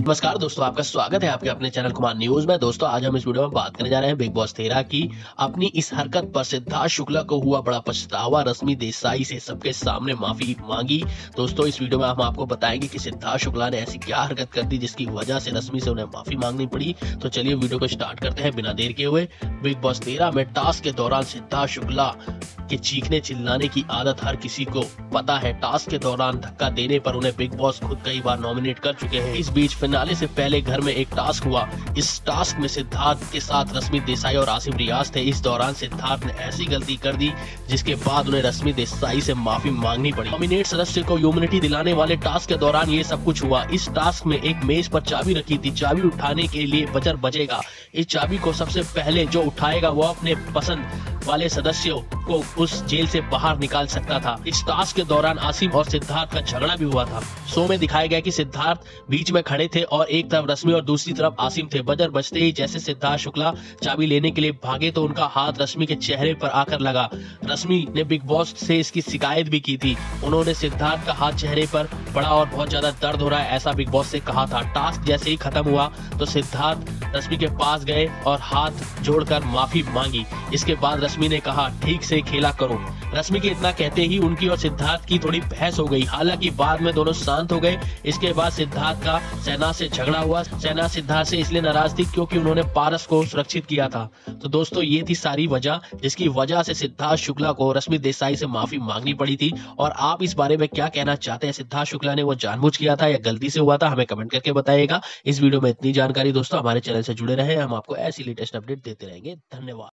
नमस्कार दोस्तों, आपका स्वागत है आपके अपने चैनल कुमार न्यूज में। दोस्तों आज हम इस वीडियो में बात करने जा रहे हैं बिग बॉस 13 की। अपनी इस हरकत पर सिद्धार्थ शुक्ला को हुआ बड़ा पछतावा, रश्मि देसाई से सबके सामने माफी मांगी। दोस्तों इस वीडियो में हम आपको बताएंगे कि सिद्धार्थ शुक्ला ने ऐसी क्या हरकत कर दी जिसकी वजह से रश्मि से उन्हें माफी मांगनी पड़ी। तो चलिए वीडियो को स्टार्ट करते हैं बिना देर के हुए। बिग बॉस 13 में टास्क के दौरान सिद्धार्थ शुक्ला के चीखने चिल्लाने की आदत हर किसी को पता है। टास्क के दौरान धक्का देने पर उन्हें बिग बॉस खुद कई बार नॉमिनेट कर चुके हैं। इस बीच फिनाले से पहले घर में एक टास्क हुआ। इस टास्क में सिद्धार्थ के साथ रश्मि देसाई और आसिफ रियाज थे। इस दौरान सिद्धार्थ ने ऐसी गलती कर दी जिसके बाद उन्हें रश्मि देसाई से माफी मांगनी पड़ी। नॉमिनेट सदस्य को ह्यूमिनिटी दिलाने वाले टास्क के दौरान ये सब कुछ हुआ। इस टास्क में एक मेज पर चाबी रखी थी। चाबी उठाने के लिए बजर बजेगा। इस चाबी को सबसे पहले जो उठाएगा वो अपने पसंद वाले सदस्यों को उस जेल से बाहर निकाल सकता था। इस टास्क के दौरान आसिफ और सिद्धार्थ का झगड़ा भी हुआ था। शो में दिखाया गया कि सिद्धार्थ बीच में खड़े थे और एक तरफ रश्मि और दूसरी तरफ आसिफ थे। बजर बजते ही जैसे सिद्धार्थ शुक्ला चाबी लेने के लिए भागे तो उनका हाथ रश्मि के चेहरे पर आकर लगा। रश्मि ने बिग बॉस से इसकी शिकायत भी की थी। उन्होंने सिद्धार्थ का हाथ चेहरे पर पड़ा और बहुत ज्यादा दर्द हो रहा है ऐसा बिग बॉस से कहा था। टास्क जैसे ही खत्म हुआ तो सिद्धार्थ रश्मि के पास गए और हाथ जोड़कर माफी मांगी। इसके बाद रश्मि ने कहा ठीक से खेला करो। रश्मि के इतना कहते ही उनकी और सिद्धार्थ की थोड़ी बहस हो गई। हालांकि बाद में दोनों शांत हो गए। इसके बाद सिद्धार्थ का सेना से झगड़ा हुआ। सेना सिद्धार्थ से इसलिए नाराज थी क्योंकि उन्होंने पारस को सुरक्षित किया था। तो दोस्तों ये थी सारी वजह जिसकी वजह से सिद्धार्थ शुक्ला को रश्मि देसाई से माफी मांगनी पड़ी थी। और आप इस बारे में क्या कहना चाहते हैं? सिद्धार्थ शुक्ला ने वो जानबूझ किया था या गलती से हुआ था? हमें कमेंट करके बताइएगा। इस वीडियो में इतनी जानकारी। दोस्तों हमारे चैनल से जुड़े रहे, हम आपको ऐसी लेटेस्ट अपडेट देते रहेंगे। धन्यवाद।